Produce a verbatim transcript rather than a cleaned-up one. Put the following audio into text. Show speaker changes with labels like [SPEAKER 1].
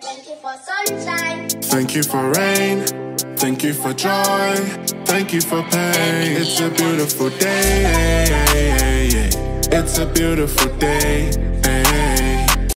[SPEAKER 1] Thank you for sunshine.
[SPEAKER 2] Thank you for rain. Thank you for joy. Thank you for pain. It's a beautiful day. It's a beautiful day.